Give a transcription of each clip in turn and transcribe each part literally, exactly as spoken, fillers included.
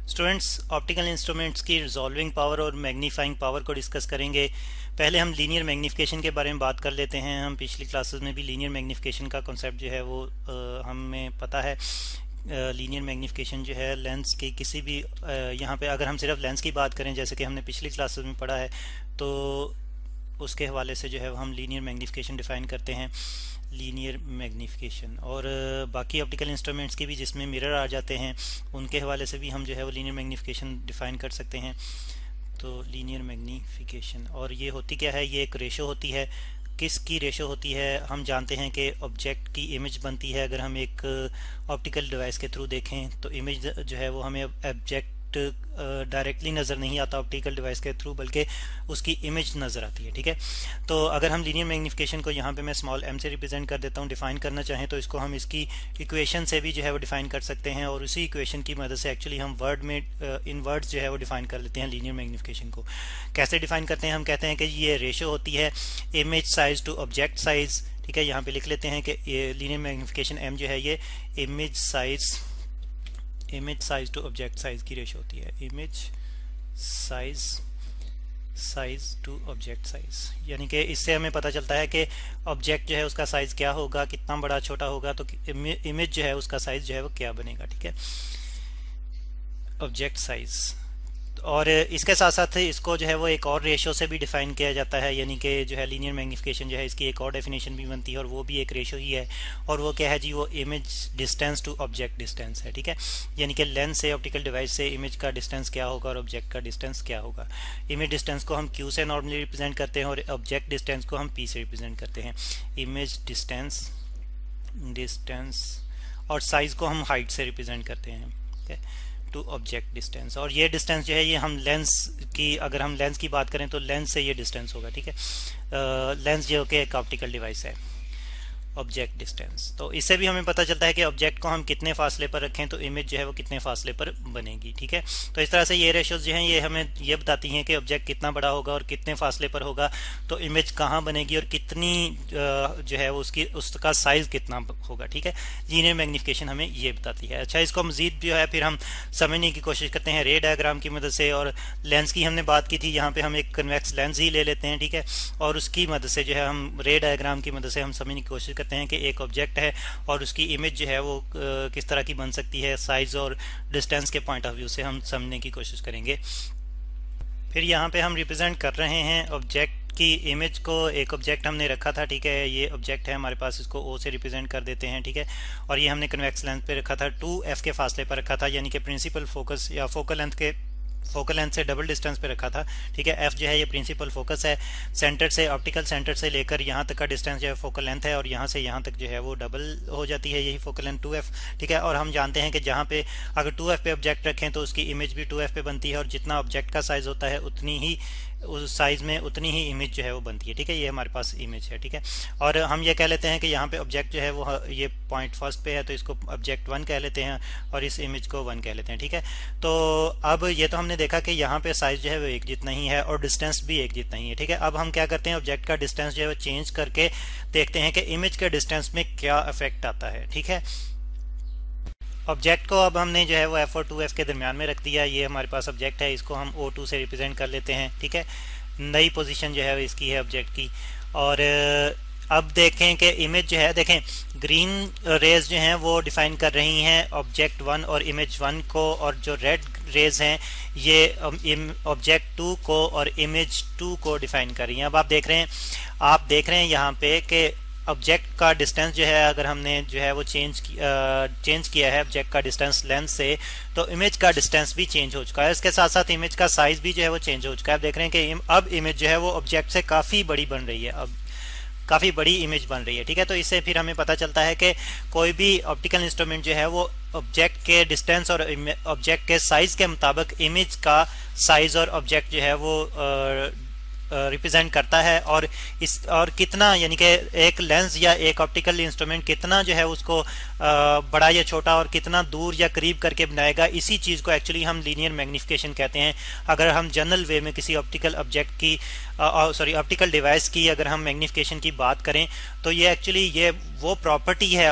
Students, optical instruments की resolving power और magnifying power को डिस्कस करेंगे। पहले हम लीनियर मैग्नीफिकेशन के बारे में बात कर लेते हैं। हम पिछली क्लासेस में भी लीनियर मैग्नीफिकेशन का कॉन्सेप्ट जो है वो आ, हमें पता है। लीनियर मैग्नीफिकेशन जो है लेंस की किसी भी यहाँ पे अगर हम सिर्फ लेंस की बात करें जैसे कि हमने पिछली क्लासेस में पढ़ा है, तो उसके हवाले से जो है हम लीनियर मैग्नीफिकेशन डिफ़ाइन करते हैं, लीनियर मैग्नीफिकेशन। और बाकी ऑप्टिकल इंस्ट्रूमेंट्स की भी जिसमें मिरर आ जाते हैं उनके हवाले से भी हम जो है वो लीनियर मैग्नीफिकेशन डिफ़ाइन कर सकते हैं। तो लीनियर मैग्नीफिकेशन, और ये होती क्या है, ये एक रेशो होती है। किसकी रेशो होती है? हम जानते हैं कि ऑब्जेक्ट की इमेज बनती है। अगर हम एक ऑप्टिकल डिवाइस के थ्रू देखें तो इमेज जो है वो हमें ऑब्जेक्ट डायरेक्टली नज़र नहीं आता ऑप्टिकल डिवाइस के थ्रू, बल्कि उसकी इमेज नज़र आती है। ठीक है, तो अगर हम लीनियर मैग्नीफिकेशन को यहाँ पे मैं स्मॉल एम से रिप्रेजेंट कर देता हूँ, डिफाइन करना चाहें तो इसको हम इसकी इक्वेशन से भी जो है वो डिफाइन कर सकते हैं, और उसी इक्वेशन की मदद से एक्चुअली हम वर्ड में इन वर्ड्स जो है वो डिफाइन कर लेते हैं लीनियर मैग्नीफिकेशन को। कैसे डिफाइन करते हैं? हम कहते हैं कि ये रेशो होती है image size to object size. ठीक है, यहाँ पे लिख लेते हैं कि लीनियर मैग्नीफिकेशन एम जो है ये image size image size to object size की रेशो होती है। Image size size to object size, यानी कि इससे हमें पता चलता है कि ऑब्जेक्ट जो है उसका साइज क्या होगा, कितना बड़ा छोटा होगा, तो इमेज जो है उसका साइज जो है वो क्या बनेगा। ठीक है, ऑब्जेक्ट साइज। और इसके साथ साथ इसको जो है वो एक और रेशो से भी डिफाइन किया जाता है, यानी कि जो है लीनियर मैग्नीफिकेशन जो है इसकी एक और डेफिनेशन भी बनती है, और वो भी एक रेशो ही है। और वो क्या है जी? वो image distance to object distance है। ठीक है, यानी कि लेंस से ऑप्टिकल डिवाइस से इमेज का डिस्टेंस क्या होगा और ऑब्जेक्ट का डिस्टेंस क्या होगा। इमेज डिस्टेंस को हम क्यू से नॉर्मली रिप्रेजेंट करते हैं और ऑब्जेक्ट डिस्टेंस को हम पी से रिप्रेजेंट करते हैं। इमेज डिस्टेंस डिस्टेंस और साइज को हम हाइट से रिप्रेजेंट करते हैं। ठीक है, टू ऑब्जेक्ट डिस्टेंस। और ये डिस्टेंस जो है ये हम लेंस की, अगर हम लेंस की बात करें तो लेंस से ये डिस्टेंस होगा। ठीक है, लेंस जो कि एक ऑप्टिकल डिवाइस है। ऑब्जेक्ट डिस्टेंस, तो इससे भी हमें पता चलता है कि ऑब्जेक्ट को हम कितने फासले पर रखें तो इमेज जो है वो कितने फासले पर बनेगी। ठीक है, तो इस तरह से ये रेशोज जो हैं ये हमें ये बताती हैं कि ऑब्जेक्ट कितना बड़ा होगा और कितने फासले पर होगा, तो इमेज कहाँ बनेगी और कितनी जो है वो उसकी उसका साइज कितना होगा। ठीक है, लीनियर मैग्नीफिकेशन हमें ये बताती है। अच्छा, इसको मजीद जो है फिर हम समझने की कोशिश करते हैं रे डायग्राम की मदद से। और लेंस की हमने बात की थी, यहाँ पे हम एक कन्वेक्स लेंस ही ले लेते हैं। ठीक है, और उसकी मदद से जो है हम रे डायग्राम की मदद से हम समझने की कोशिश करते हैं कि एक ऑब्जेक्ट है और उसकी इमेज जो है वो किस तरह की बन सकती है। साइज और डिस्टेंस के पॉइंट ऑफ व्यू से हम समझने की कोशिश करेंगे। फिर यहाँ पे हम रिप्रेजेंट कर रहे हैं ऑब्जेक्ट की इमेज को। एक ऑब्जेक्ट हमने रखा था, ठीक है, ये ऑब्जेक्ट है हमारे पास, इसको ओ से रिप्रेजेंट कर देते हैं। ठीक है, और ये हमने कन्वेक्स लेंथ पे रखा था, टू एफ के फासले पर रखा था, यानी कि प्रिंसिपल फोकस या फोकल लेंथ के फोकल लेंथ से डबल डिस्टेंस पे रखा था। ठीक है, एफ जो है ये प्रिंसिपल फोकस है। सेंटर से ऑप्टिकल सेंटर से लेकर यहाँ तक का डिस्टेंस जो है फोकल लेंथ है, और यहाँ से यहाँ तक जो है वो डबल हो जाती है, यही फोकल लेंथ टू एफ। ठीक है, और हम जानते हैं कि जहाँ पे अगर टू एफ पे ऑब्जेक्ट रखें तो उसकी इमेज भी टू एफ पे बनती है, और जितना ऑब्जेक्ट का साइज होता है उतनी ही उस साइज में उतनी ही इमेज जो है वो बनती है। ठीक है, ये हमारे पास इमेज है। ठीक है, और हम ये कह लेते हैं कि यहाँ पे ऑब्जेक्ट जो है वो ये पॉइंट फर्स्ट पे है, तो इसको ऑब्जेक्ट वन कह लेते हैं और इस इमेज को वन कह लेते हैं। ठीक है, तो अब ये तो हमने देखा कि यहाँ पे साइज जो है वो एक जितना ही है और डिस्टेंस भी एक जितना ही है। ठीक है, अब हम क्या करते हैं, ऑब्जेक्ट का डिस्टेंस जो है वो चेंज करके देखते हैं कि इमेज के डिस्टेंस में क्या इफेक्ट आता है। ठीक है, ऑब्जेक्ट को अब हमने जो है वो एफ और टू एफ के दरमियान में रख दिया। ये हमारे पास ऑब्जेक्ट है, इसको हम ओ टू से रिप्रेजेंट कर लेते हैं। ठीक है, नई पोजीशन जो है इसकी है ऑब्जेक्ट की। और अब देखें कि इमेज जो है, देखें ग्रीन रेज जो हैं वो डिफाइन कर रही हैं ऑब्जेक्ट वन और इमेज वन को, और जो रेड रेज हैं ये ऑब्जेक्ट टू को और इमेज टू को डिफाइन कर रही हैं। अब आप देख रहे हैं आप देख रहे हैं यहाँ पे कि ऑब्जेक्ट का डिस्टेंस जो है अगर हमने जो है वो चेंज चेंज किया है ऑब्जेक्ट का डिस्टेंस लेंस से, तो इमेज का डिस्टेंस भी चेंज हो चुका है। इसके साथ साथ इमेज का साइज भी जो है वो चेंज हो चुका है। आप देख रहे हैं कि अब इमेज जो है वो ऑब्जेक्ट से काफ़ी बड़ी बन रही है, अब काफ़ी बड़ी इमेज बन रही है। ठीक है, तो इससे फिर हमें पता चलता है कि कोई भी ऑप्टिकल इंस्ट्रूमेंट जो है वो ऑब्जेक्ट के डिस्टेंस और ऑब्जेक्ट के साइज के मुताबिक इमेज का साइज और ऑब्जेक्ट जो है वो आ, रिप्रेजेंट करता है। और इस और कितना, यानी कि एक लेंस या एक ऑप्टिकल इंस्ट्रूमेंट कितना जो है उसको बड़ा या छोटा और कितना दूर या करीब करके बनाएगा, इसी चीज़ को एक्चुअली हम लीनियर मैग्नीफिकेशन कहते हैं। अगर हम जनरल वे में किसी ऑप्टिकल ऑब्जेक्ट की सॉरी ऑप्टिकल डिवाइस की अगर हम मैग्नीफिकेशन की बात करें तो ये एक्चुअली ये वो प्रॉपर्टी है ऑब्जेक्ट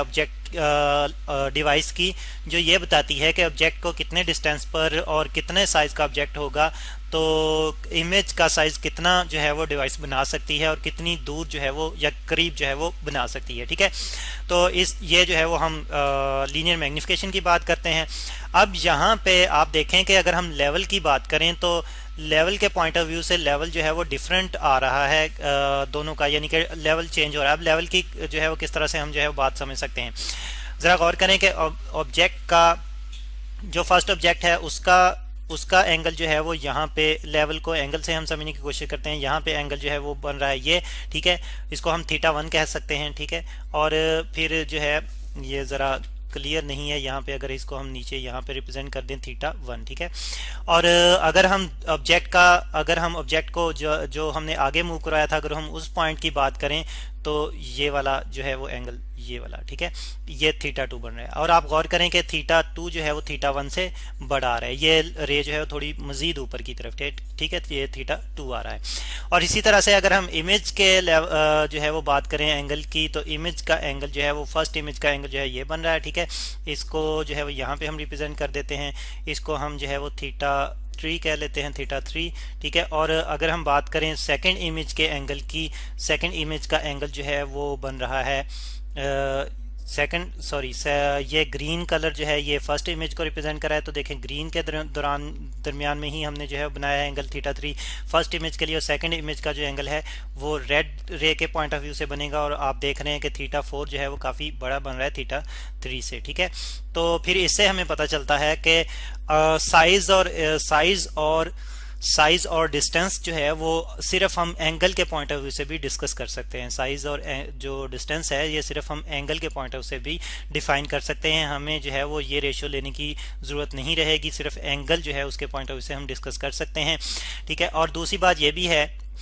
डिवाइस की जो ये बताती है कि ऑब्जेक्ट को कितने डिस्टेंस पर और कितने साइज का ऑब्जेक्ट होगा, तो इमेज का साइज कितना जो है वो डिवाइस बना सकती है और कितनी दूर जो है वो या करीब जो है वो बना सकती है। ठीक है, तो इस ये जो है वो हम लीनियर मैग्निफिकेशन की बात करते हैं। अब यहाँ पे आप देखें कि अगर हम लेवल की बात करें तो लेवल के पॉइंट ऑफ व्यू से लेवल जो है वो डिफरेंट आ रहा है आ, दोनों का, यानी कि लेवल चेंज हो रहा है। अब लेवल की जो है वो किस तरह से हम जो है वो बात समझ सकते हैं, ज़रा गौर करें कि ऑब्जेक्ट का जो फर्स्ट ऑब्जेक्ट है उसका उसका एंगल जो है वो यहाँ पे लेवल को एंगल से हम समझने की कोशिश करते हैं। यहाँ पे एंगल जो है वो बन रहा है ये, ठीक है, इसको हम थीटा वन कह सकते हैं। ठीक है, और फिर जो है ये ज़रा क्लियर नहीं है यहाँ पे, अगर इसको हम नीचे यहाँ पे रिप्रेजेंट कर दें थीटा वन। ठीक है, और अगर हम ऑब्जेक्ट का अगर हम ऑब्जेक्ट को जो जो हमने आगे मूव कराया था, अगर हम उस पॉइंट की बात करें तो ये वाला जो है वो एंगल ये वाला, ठीक है, ये थीटा टू बन रहा है। और आप गौर करें कि थीटा टू जो है वो थीटा वन से बड़ा आ रहा है, ये रे जो है वो थोड़ी मजीद ऊपर की तरफ, ठीक है, ये थीटा टू आ रहा है। और इसी तरह से अगर हम इमेज के जो है वो बात करें एंगल की, तो इमेज का एंगल जो है वो फर्स्ट इमेज का एंगल जो है ये बन रहा है। ठीक है, इसको जो है वो यहाँ पे हम रिप्रेजेंट कर देते हैं, इसको हम जो है वो थीटा थ्री कह लेते हैं, थीटा थ्री। ठीक है, और अगर हम बात करें सेकंड इमेज के एंगल की, सेकंड इमेज का एंगल जो है वो बन रहा है सेकंड सॉरी ये ग्रीन कलर जो है ये फर्स्ट इमेज को रिप्रेजेंट कर रहा है। तो देखें ग्रीन के दौरान दरमियान में ही हमने जो है बनाया है angle theta three first image के लिए, और सेकंड इमेज का जो एंगल है वो रेड रे के पॉइंट ऑफ व्यू से बनेगा, और आप देख रहे हैं कि थीटा फोर जो है वो काफ़ी बड़ा बन रहा है थीटा थ्री से। ठीक है, तो फिर इससे हमें पता चलता है कि साइज और साइज और साइज और डिस्टेंस जो है वो सिर्फ हम एंगल के पॉइंट ऑफ व्यू से भी डिस्कस कर सकते हैं। साइज और जो डिस्टेंस है ये सिर्फ हम एंगल के पॉइंट ऑफ व्यू से भी डिफाइन कर सकते हैं। हमें जो है वो ये रेशियो लेने की ज़रूरत नहीं रहेगी, सिर्फ एंगल जो है उसके पॉइंट ऑफ व्यू से हम डिस्कस कर सकते हैं। ठीक है, और दूसरी बात ये भी है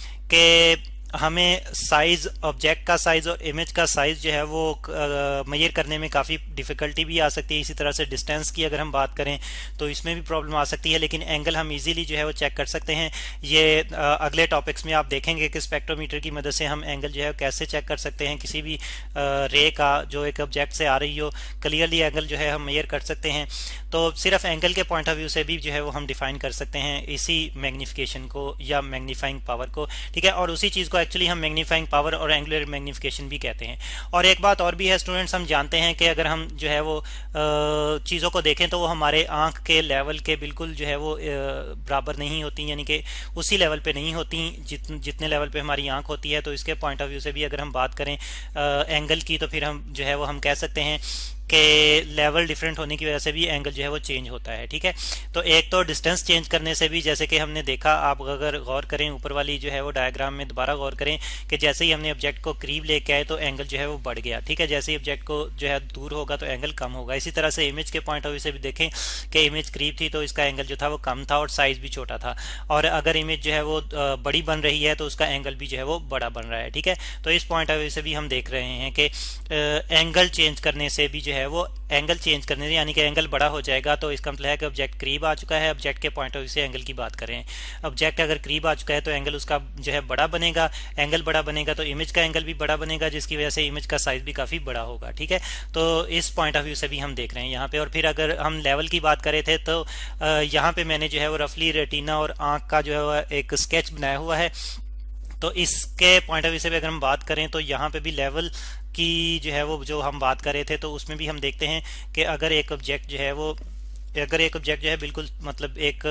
कि हमें साइज ऑब्जेक्ट का साइज और इमेज का साइज जो है वो मेजर करने में काफ़ी डिफ़िकल्टी भी आ सकती है। इसी तरह से डिस्टेंस की अगर हम बात करें तो इसमें भी प्रॉब्लम आ सकती है, लेकिन एंगल हम इजीली जो है वो चेक कर सकते हैं। ये आ, अगले टॉपिक्स में आप देखेंगे कि स्पेक्ट्रोमीटर की मदद से हम एंगल जो है कैसे चेक कर सकते हैं। किसी भी रे का जो एक ऑब्जेक्ट से आ रही हो क्लियरली एंगल जो है हम मेजर कर सकते हैं। तो सिर्फ एंगल के पॉइंट ऑफ व्यू से भी जो है वो हम डिफाइन कर सकते हैं इसी मैग्निफिकेशन को या मैग्नीफाइंग पावर को। ठीक है, और उसी चीज़ को एक्चुअली हम मैग्नीफाइंग पावर और एंगुलर मैग्निफिकेशन भी कहते हैं। और एक बात और भी है स्टूडेंट्स, हम जानते हैं कि अगर हम जो है वो चीज़ों को देखें तो वो हमारे आंख के लेवल के बिल्कुल जो है वो बराबर नहीं होती, यानी कि उसी लेवल पे नहीं होती जित जितने लेवल पे हमारी आंख होती है। तो इसके पॉइंट ऑफ व्यू से भी अगर हम बात करें एंगल की, तो फिर हम जो है वो हम कह सकते हैं कि लेवल डिफरेंट होने की वजह से भी एंगल जो है वो चेंज होता है। ठीक है, तो एक तो डिस्टेंस चेंज करने से भी, जैसे कि हमने देखा, आप अगर गौर करें ऊपर वाली जो है वो डायग्राम में दोबारा गौर करें कि जैसे ही हमने ऑब्जेक्ट को करीब लेके आए तो एंगल जो है वो बढ़ गया। ठीक है, जैसे ही ऑब्जेक्ट को जो है दूर होगा तो एंगल कम होगा। इसी तरह से इमेज के पॉइंट ऑफ व्यू से भी देखें कि इमेज करीब थी तो इसका एंगल जो था वो कम था और साइज भी छोटा था, और अगर इमेज जो है वो बड़ी बन रही है तो उसका एंगल भी जो है वो बड़ा बन रहा है। ठीक है, तो इस पॉइंट ऑफ व्यू से भी हम देख रहे हैं कि एंगल चेंज करने से भी जो है वो एंगल चेंज करने से, यानी कि एंगल बड़ा हो जाएगा तो इसका मतलब है कि ऑब्जेक्ट करीब आ चुका है। ऑब्जेक्ट के पॉइंट ऑफ व्यू से एंगल की बात करें, ऑब्जेक्ट अगर करीब आ चुका है तो एंगल उसका जो है बड़ा बनेगा, एंगल बड़ा बनेगा तो इमेज का एंगल भी बड़ा बनेगा, जिसकी वजह से इमेज का साइज भी काफ़ी बड़ा होगा। ठीक है, तो इस पॉइंट ऑफ व्यू से भी हम देख रहे हैं यहाँ पे। और फिर अगर हम लेवल की बात करें थे तो यहाँ पे मैंने जो है वो रफली रेटिना और आँख का जो है एक स्केच बनाया हुआ है। तो इसके पॉइंट ऑफ व्यू से भी अगर हम बात करें तो यहाँ पे भी लेवल की जो है वो जो हम बात कर रहे थे तो उसमें भी हम देखते हैं कि अगर एक ऑब्जेक्ट जो है वो अगर एक ऑब्जेक्ट जो है बिल्कुल मतलब एक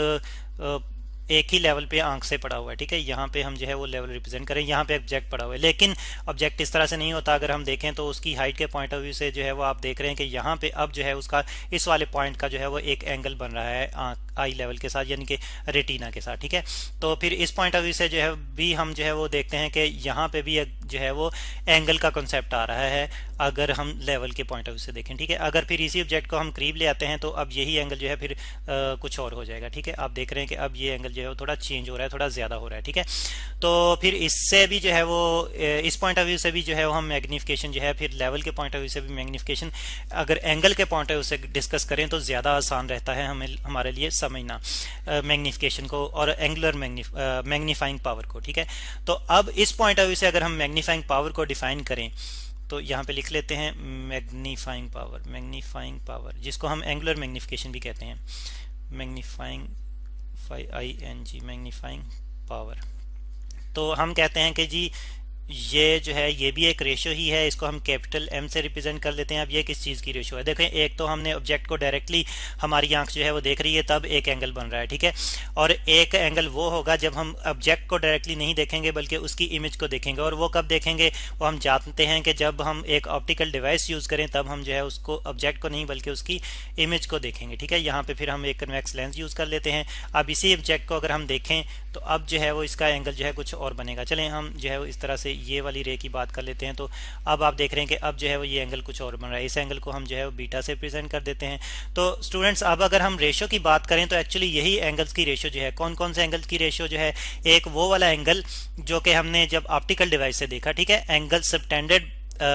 एक ही लेवल पे आंख से पड़ा हुआ है। ठीक है, यहाँ पे हम जो है वो लेवल रिप्रेजेंट करें, यहाँ पे ऑब्जेक्ट पड़ा हुआ है, लेकिन ऑब्जेक्ट इस तरह से नहीं होता। अगर हम देखें तो उसकी हाइट के पॉइंट ऑफ व्यू से जो है वो आप देख रहे हैं कि यहाँ पे अब जो है उसका इस वाले पॉइंट का जो है वो एक एंगल बन रहा है आंख आई लेवल के साथ, यानी कि रेटिना के साथ। ठीक है, तो फिर इस पॉइंट ऑफ व्यू से जो है भी हम जो है वो देखते हैं कि यहाँ पे भी जो है वो एंगल का कॉन्सेप्ट आ रहा है अगर हम लेवल के पॉइंट ऑफ व्यू से देखें। ठीक है, अगर फिर इसी ऑब्जेक्ट को हम करीब ले आते हैं तो अब यही एंगल जो है फिर आ, कुछ और हो जाएगा। ठीक है, आप देख रहे हैं कि अब ये एंगल जो है वो थोड़ा चेंज हो रहा है, थोड़ा ज़्यादा हो रहा है। ठीक है, तो फिर इससे भी जो है वो इस पॉइंट ऑफ व्यू से भी जो है वो हम मैग्निफिकेशन जो है फिर लेवल के पॉइंट ऑफ व्यू से भी मैग्निफिकेशन अगर एंगल के पॉइंट ऑफ व्यू से डिस्कस करें तो ज़्यादा आसान रहता है हमें हमारे लिए समझना मैग्निफिकेशन को और एंगुलर मैग्नीफाइंग पावर को। ठीक है, तो अब इस पॉइंट ऑफ व्यू से अगर हम मैग्नीफाइंग पावर को डिफाइन करें तो यहाँ पे लिख लेते हैं मैग्नीफाइंग पावर, मैग्नीफाइंग पावर जिसको हम एंगुलर मैग्निफिकेशन भी कहते हैं, magnifying I N G magnifying power. तो हम कहते हैं कि जी ये जो है ये भी एक रेशो ही है, इसको हम कैपिटल एम से रिप्रेजेंट कर लेते हैं। अब ये किस चीज़ की रेशो है, देखें एक तो हमने ऑब्जेक्ट को डायरेक्टली हमारी आंख जो है वो देख रही है तब एक एंगल बन रहा है, ठीक है, और एक एंगल वो होगा जब हम ऑब्जेक्ट को डायरेक्टली नहीं देखेंगे बल्कि उसकी इमेज को देखेंगे। और वो कब देखेंगे, वो हम जानते हैं कि जब हम एक ऑप्टिकल डिवाइस यूज़ करें तब हम जो है उसको ऑब्जेक्ट को नहीं बल्कि उसकी इमेज को देखेंगे, ठीक है। यहाँ पे फिर हम एक कन्वेक्स लेंस यूज़ कर लेते हैं। अब इसी ऑब्जेक्ट को अगर हम देखें तो अब जो है वो इसका एंगल जो है कुछ और बनेगा। चलें हम जो है वो इस तरह से ये वाली रे की बात कर लेते हैं। तो अब आप देख रहे हैं कि अब जो है वो ये एंगल कुछ और बन रहा है, इस एंगल को हम जो है वो बीटा से प्रेजेंट कर देते हैं। तो स्टूडेंट्स अब अगर हम रेशो की बात करें तो एक्चुअली यही एंगल्स की रेशो जो है, कौन कौन से एंगल्स की रेशो जो है, एक वो वाला एंगल जो कि हमने जब ऑप्टिकल डिवाइस से देखा, ठीक है, angle subtended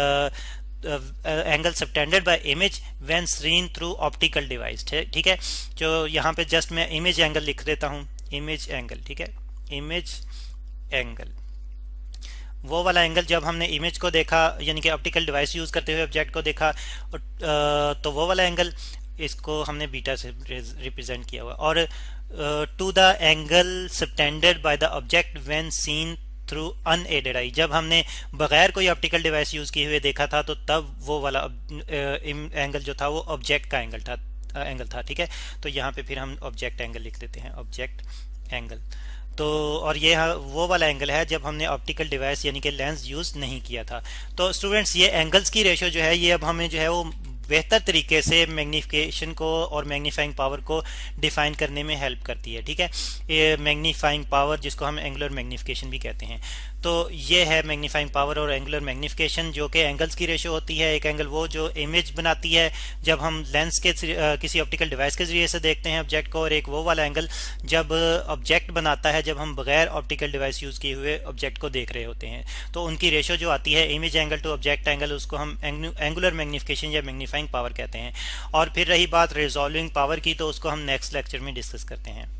angle subtended by image when seen through optical device, ठीक है। जो यहाँ पे जस्ट मैं इमेज एंगल लिख देता हूँ, इमेज एंगल, ठीक है, इमेज एंगल वो वाला एंगल जब हमने इमेज को देखा यानी कि ऑप्टिकल डिवाइस यूज करते हुए ऑब्जेक्ट को देखा तो वो वाला एंगल इसको हमने बीटा से रिप्रेजेंट किया हुआ। और to the angle subtended by the object when seen through unaided eye, जब हमने बगैर कोई ऑप्टिकल डिवाइस यूज किए हुए देखा था तो तब वो वाला एंगल जो था वो ऑब्जेक्ट का एंगल था एंगल था ठीक है। तो यहाँ पे फिर हम ऑब्जेक्ट एंगल लिख देते हैं, ऑब्जेक्ट एंगल। तो और ये वो वाला एंगल है जब हमने ऑप्टिकल डिवाइस यानी कि लेंस यूज नहीं किया था। तो स्टूडेंट्स ये एंगल्स की रेशो जो है ये अब हमें जो है वो बेहतर तरीके से मैग्निफिकेशन को और मैग्नीफाइंग पावर को डिफाइन करने में हेल्प करती है, ठीक है। ये मैग्नीफाइंग पावर जिसको हम एंगुलर मैग्निफिकेशन भी कहते हैं। तो ये है मैग्नीफाइंग पावर और एंगुलर मैग्निफिकेशन जो कि एंगल्स की रेशो होती है। एक एंगल वो जो इमेज बनाती है जब हम लेंस के किसी ऑप्टिकल डिवाइस के जरिए से देखते हैं ऑब्जेक्ट को, और एक वो वाला एंगल जब ऑब्जेक्ट बनाता है जब हम बगैर ऑप्टिकल डिवाइस यूज किए हुए ऑब्जेक्ट को देख रहे होते हैं। तो उनकी रेशो जो आती है image angle to object angle, उसको हम एंगुलर मैग्निफिकेशन या मैग्नीफाइंग पावर कहते हैं। और फिर रही बात रिजॉल्विंग पावर की, तो उसको हम नेक्स्ट लेक्चर में डिस्कस करते हैं।